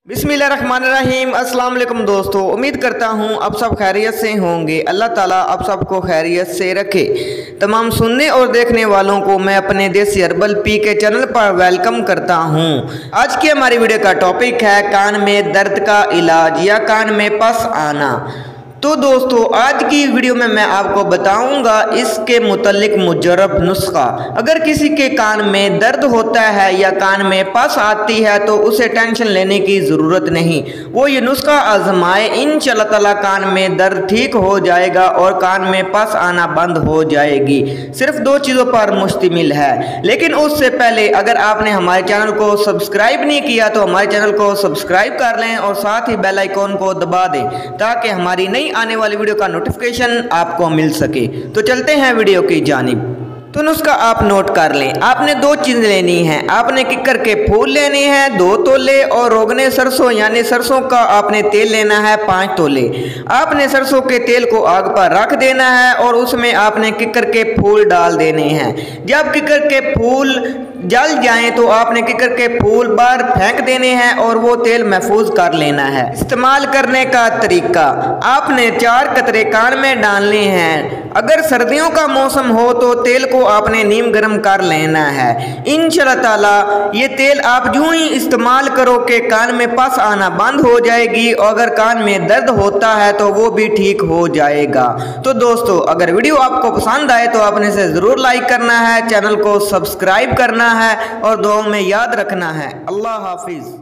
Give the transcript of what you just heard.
बिस्मिल्लाहिर्रहमानिर्रहीम। अस्सलाम वालेकुम दोस्तों, उम्मीद करता हूँ आप सब खैरियत से होंगे। अल्लाह ताला आप सबको खैरियत से रखे। तमाम सुनने और देखने वालों को मैं अपने देसी हर्बल पी के चैनल पर वेलकम करता हूँ। आज की हमारी वीडियो का टॉपिक है कान में दर्द का इलाज या कान में पस आना। तो दोस्तों आज की वीडियो में मैं आपको बताऊंगा इसके मुतल्लिक मुजर्रब नुस्खा। अगर किसी के कान में दर्द होता है या कान में पस आती है तो उसे टेंशन लेने की ज़रूरत नहीं, वो ये नुस्खा आजमाए, इंशाअल्लाह ताला कान में दर्द ठीक हो जाएगा और कान में पस आना बंद हो जाएगी। सिर्फ 2 चीज़ों पर मुश्तमिल है। लेकिन उससे पहले अगर आपने हमारे चैनल को सब्सक्राइब नहीं किया तो हमारे चैनल को सब्सक्राइब कर लें और साथ ही बेल आइकॉन को दबा दें ताकि हमारी नई आने वाली वीडियो का नोटिफिकेशन आपको मिल सके। तो चलते हैं वीडियो की जानिब। तो नुस्खा आप नोट कर लें। आपने 2 चीज़ें लेनी है। आपने किकर के फूल लेने हैं 2 तोले और रोगने सरसों यानी सरसों का आपने तेल लेना है 5 तोले। आपने सरसों के तेल को आग पर रख देना है और उसमें आपने किकर के फूल डाल देने हैं। जब किकर के फूल जल जाएं तो आपने किकर के फूल बाहर फेंक देने हैं और वो तेल महफूज कर लेना है। इस्तेमाल करने का तरीका, आपने 4 कतरे कान में डालने हैं। अगर सर्दियों का मौसम हो तो तेल को आपने नीम गर्म कर लेना है। इंशाअल्लाह ताला ये तेल आप यूं ही इस्तेमाल करो कि कान में पस आना बंद हो जाएगी और अगर कान में दर्द होता है तो वो भी ठीक हो जाएगा। तो दोस्तों अगर वीडियो आपको पसंद आए तो आपने इसे ज़रूर लाइक करना है, चैनल को सब्सक्राइब करना है और दुआओं में याद रखना है। अल्लाह हाफिज़।